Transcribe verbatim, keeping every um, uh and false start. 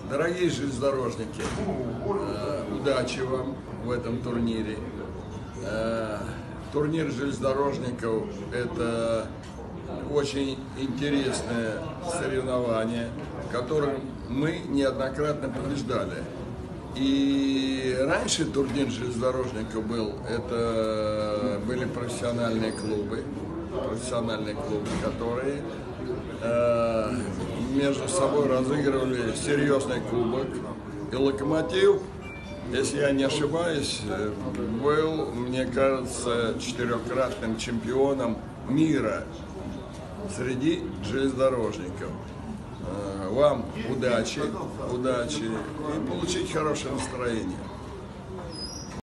Дорогие железнодорожники, удачи вам в этом турнире. Турнир железнодорожников – это очень интересное соревнование, в котором мы неоднократно побеждали. И раньше турнир железнодорожников был, это были профессиональные клубы, профессиональные клубы, которые э, между собой разыгрывали серьезный кубок. И «Локомотив», если я не ошибаюсь, был, мне кажется, четырехкратным чемпионом мира среди железнодорожников. Вам удачи, удачи и получить хорошее настроение.